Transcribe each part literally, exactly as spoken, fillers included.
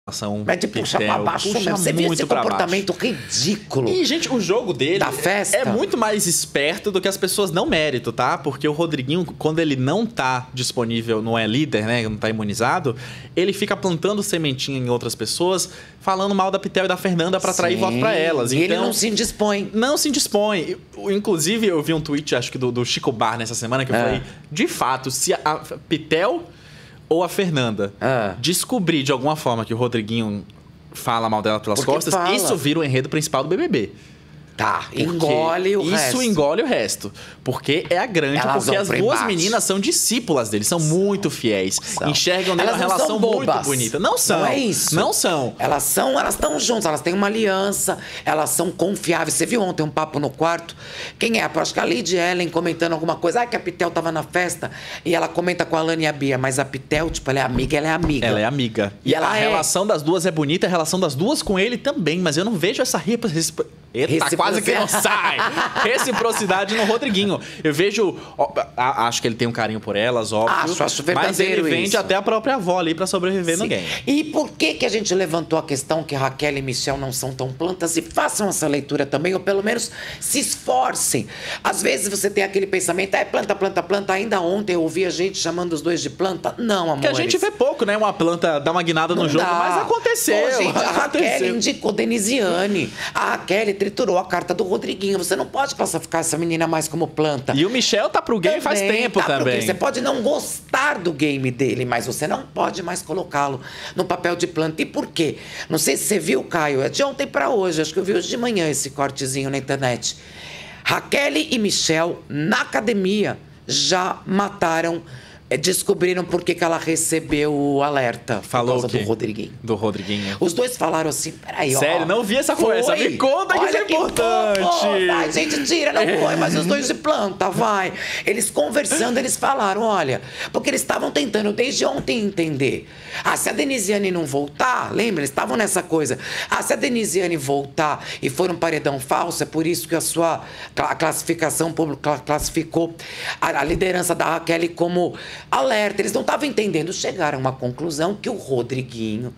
Mas de puxar pra baixo mesmo. Você viu esse comportamento ridículo. E, gente, o jogo dele da festa é muito mais esperto do que as pessoas dão mérito, tá? Porque o Rodriguinho, quando ele não tá disponível, não é líder, né? Não tá imunizado, ele fica plantando sementinha em outras pessoas, falando mal da Pitel e da Fernanda pra atrair voto pra elas. E então, ele não se indispõe. Não se indispõe. Inclusive, eu vi um tweet, acho que do, do Chico Bar nessa semana, que eu é. falei, de fato, se a, a Pitel ou a Fernanda ah. descobrir de alguma forma que o Rodriguinho fala mal dela pelas Porque costas, fala. isso vira o enredo principal do B B B. Tá, engole o isso resto. Isso engole o resto. Porque é a grande, Elas porque as duas embate. meninas são discípulas dele, são muito fiéis. São. Enxergam nele uma relação muito bonita. Não são. Não é isso. Não são. Elas são, elas estão juntas, elas têm uma aliança, elas são confiáveis. Você viu ontem um papo no quarto? Quem é? Acho que a Lady Ellen comentando alguma coisa. Ah, que a Pitel tava na festa e ela comenta com a Alane e a Bia, mas a Pitel, tipo, ela é amiga, ela é amiga. Ela é amiga. E, e ela a é... relação das duas é bonita, a relação das duas com ele também, mas eu não vejo essa reciprocidade. Eita, quase que não sai. Reciprocidade no Rodriguinho. Eu vejo... Ó, acho que ele tem um carinho por elas, óbvio. Acho, acho verdadeiro Mas ele vende isso. até a própria avó ali pra sobreviver Sim. no game. E por que que a gente levantou a questão que Raquel e Michel não são tão plantas? E façam essa leitura também, ou pelo menos se esforcem. Às vezes você tem aquele pensamento, é planta, planta, planta. Ainda ontem eu ouvi a gente chamando os dois de planta. Não, amor. Que a gente vê pouco, né? Uma planta dar uma guinada não no jogo, dá. mas aconteceu. Pô, gente, a aconteceu. Raquel indicou Denisiane. A Raquel triturou a carta do Rodriguinho. Você não pode classificar essa menina mais como planta. E o Michel tá pro game também, faz tempo tá também. Você pode não gostar do game dele, mas você não pode mais colocá-lo no papel de planta. E por quê? Não sei se você viu, Caio, é de ontem pra hoje. Acho que eu vi hoje de manhã esse cortezinho na internet. Raquel e Michel, na academia, já mataram... Descobriram por que que ela recebeu o alerta. Falou por causa o quê? do Rodriguinho. Do Rodriguinho. Os dois falaram assim, peraí, ó. Sério, não vi essa conversa. Me conta que isso é importante. Pô, ai, gente, tira, não foi, mas os dois de planta, vai. Eles conversando, eles falaram, olha, porque eles estavam tentando desde ontem entender. Ah, se a Denisiane não voltar, lembra? Eles estavam nessa coisa. Ah, se a Denisiane voltar e for um paredão falso, é por isso que a sua a classificação pública classificou a, a liderança da Raquel como... alerta, eles não estavam entendendo. Chegaram a uma conclusão que o Rodriguinho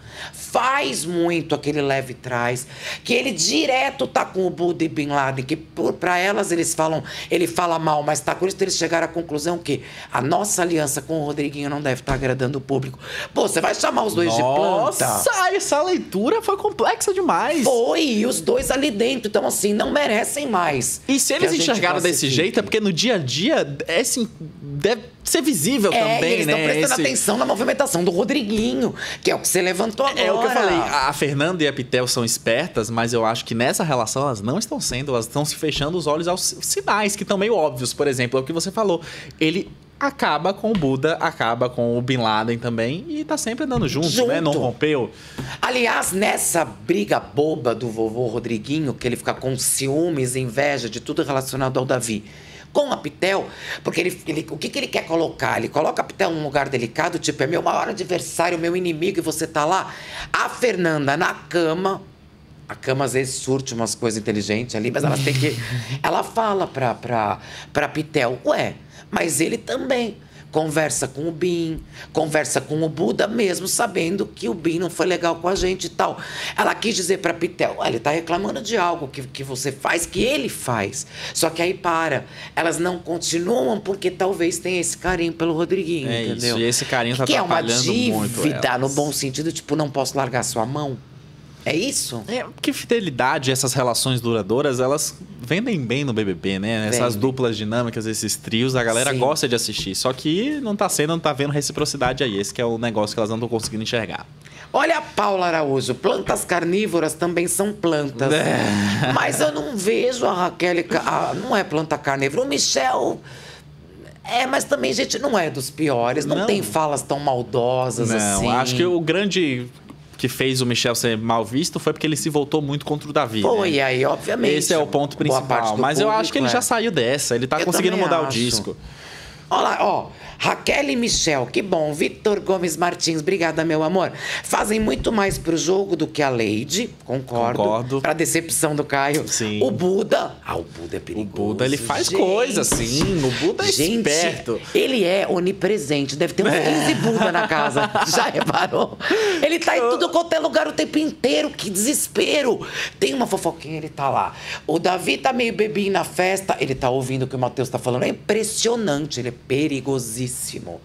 faz muito aquele leve trás, que ele direto tá com o Buda e Bin Laden, que para elas eles falam, ele fala mal, mas tá com isso, eles chegaram à conclusão que a nossa aliança com o Rodriguinho não deve estar tá agradando o público. Pô, você vai chamar os dois nossa, de planta? Nossa, essa leitura foi complexa demais. Foi, e os dois ali dentro, então assim, não merecem mais. E se eles enxergaram desse jeito, é porque no dia a dia, é assim, deve ser visível é, também, e eles né? estão prestando Esse... atenção na movimentação do Rodriguinho, que é o que você levantou agora. É o que eu falei. A Fernanda e a Pitel são espertas, mas eu acho que nessa relação elas não estão sendo, elas estão se fechando os olhos aos sinais que estão meio óbvios. Por exemplo, é o que você falou. Ele acaba com o Buda, acaba com o Bin Laden também e tá sempre andando junto, junto. né? Não rompeu. Aliás, nessa briga boba do vovô Rodriguinho, que ele fica com ciúmes e inveja de tudo relacionado ao Davi, com a Pitel, porque ele, ele, o que, que ele quer colocar? Ele coloca a Pitel num lugar delicado, tipo, é meu maior adversário, meu inimigo, e você tá lá. A Fernanda na cama, a cama às vezes surte umas coisas inteligentes ali, mas ela tem que... Ela fala pra, pra, pra Pitel, ué, mas ele também conversa com o Bin, conversa com o Buda, mesmo sabendo que o Bin não foi legal com a gente e tal. Ela quis dizer pra Pitel, ele tá reclamando de algo que, que você faz, que ele faz. Só que aí para. Elas não continuam porque talvez tenha esse carinho pelo Rodriguinho, é entendeu? Isso, e esse carinho tá que atrapalhando muito é uma dívida, elas. no bom sentido, tipo, não posso largar sua mão. É isso? É, porque fidelidade, essas relações duradouras, elas vendem bem no B B B, né? Vende. Essas duplas dinâmicas, esses trios, a galera Sim. gosta de assistir. Só que não tá sendo, não tá vendo reciprocidade aí. Esse que é o negócio que elas não estão conseguindo enxergar. Olha a Paula Araújo, plantas carnívoras também são plantas. É. Mas eu não vejo a Raquel... A, não é planta carnívora. O Michel... É, mas também, gente, não é dos piores. Não, não. tem falas tão maldosas não, assim. Acho que o grande... que fez o Michel ser mal visto foi porque ele se voltou muito contra o Davi. Foi, né? e aí, obviamente. Esse é o ponto principal. Mas eu acho que ele é. já saiu dessa. Ele tá eu conseguindo mudar acho. o disco. Olha lá, ó. Raquel e Michel, que bom. Vitor Gomes Martins, obrigada, meu amor. Fazem muito mais pro jogo do que a Lady, concordo. Concordo. Pra decepção do Caio. Sim. O Buda, ah, o Buda é perigoso. O Buda, ele faz gente. coisa, sim. O Buda é Gente, esperto. ele é onipresente. Deve ter uns quinze Buda na casa. Já reparou? Ele tá em tudo quanto é lugar o tempo inteiro. Que desespero. Tem uma fofoquinha, ele tá lá. O Davi tá meio bebinho na festa. Ele tá ouvindo o que o Matheus tá falando. É impressionante. Ele é perigosíssimo.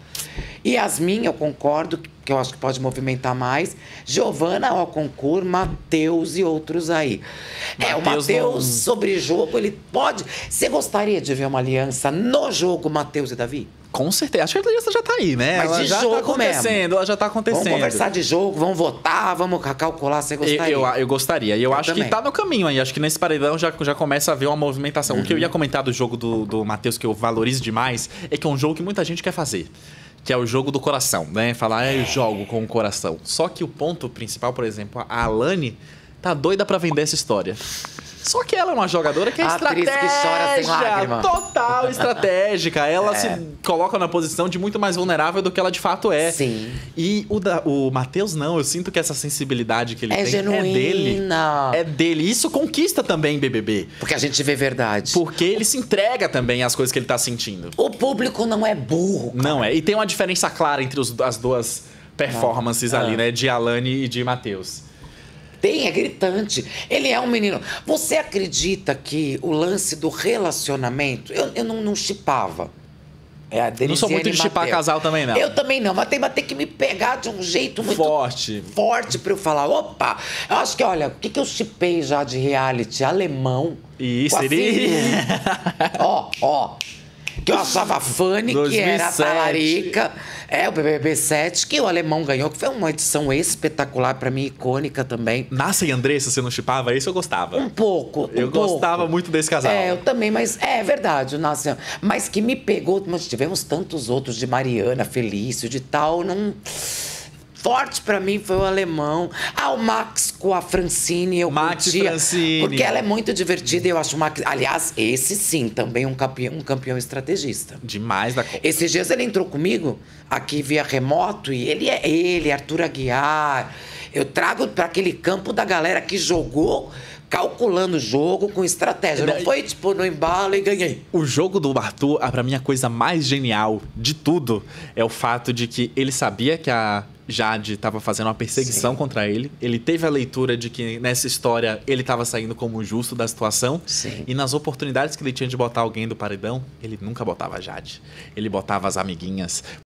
E Yasmin, eu concordo, que eu acho que pode movimentar mais. Giovana, ao concurso, Matheus e outros aí. É, o Matheus Matheus, não- sobre jogo, ele pode... Você gostaria de ver uma aliança no jogo, Matheus e Davi? Com certeza. Acho que a aliança já tá aí, né? Mas ela de já jogo tá acontecendo, mesmo. ela já tá acontecendo. Vamos conversar de jogo, vamos votar, vamos calcular, você Eu, gostaria? eu, eu gostaria. E eu, Eu acho também. que tá no caminho aí. Acho que nesse paredão já, já começa a ver uma movimentação. O que eu Uhum. ia comentar do jogo do, do Matheus, que eu valorizo demais, é que é um jogo que muita gente quer fazer. Que é o jogo do coração, né? Falar, ah, eu jogo com o coração. Só que o ponto principal, por exemplo, a Alane tá doida pra vender essa história. Só que ela é uma jogadora que é A atriz que estratégia, chora sem lágrima. total estratégica. Ela É. se coloca na posição de muito mais vulnerável do que ela de fato é. Sim. E o, da, o Matheus não, eu sinto que essa sensibilidade que ele É tem genuína. é dele. É dele. Isso conquista também B B B. Porque a gente vê verdade. Porque ele se entrega também às coisas que ele tá sentindo. O público não é burro. Não é. E tem uma diferença clara entre os- as duas performances Não. ali, Ah. né? De Alane e de Matheus. Tem, é gritante. Ele é um menino. Você acredita que o lance do relacionamento... Eu, eu não, não chipava. É a Não sou muito de Denisiane chipar Mateus. casal também, não. Eu também não, mas tem, mas tem que me pegar de um jeito muito Forte. forte pra eu falar, opa, eu acho que, olha, o que, que eu chipei já de reality alemão? E com a seria- Fifi. Ó, ó. Que eu achava funny, que era a dois mil e sete. talarica. É, o B B B sete, que o alemão ganhou, que foi uma edição espetacular, pra mim, icônica também. Nasce e Andressa, você não chipava? Isso eu gostava. Um pouco, um Eu pouco. gostava muito desse casal. É, eu também, mas é verdade, o Nasce. Mas que me pegou, nós tivemos tantos outros de Mariana, Felício, de tal, não... Forte pra mim foi o alemão. Ah, o Max com a Francine, eu Max e curtia, Francine. porque ela é muito divertida e eu acho o Max... Aliás, esse sim, também um campeão, um campeão estrategista. Demais da conta. Esses dias ele entrou comigo aqui via remoto e ele é ele, Arthur Aguiar. Eu trago para aquele campo da galera que jogou calculando o jogo com estratégia. Não foi tipo no embalo e ganhei. O jogo do Arthur, ah, pra mim, a coisa mais genial de tudo é o fato de que ele sabia que a Jade estava fazendo uma perseguição Sim. contra ele. Ele teve a leitura de que nessa história ele estava saindo como justo da situação. Sim. E nas oportunidades que ele tinha de botar alguém do paredão, ele nunca botava a Jade. Ele botava as amiguinhas.